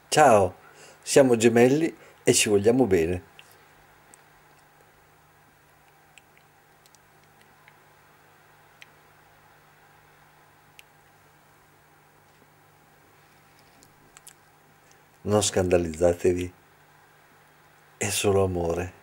Ciao, siamo gemelli e ci vogliamo bene. Non scandalizzatevi, è solo amore.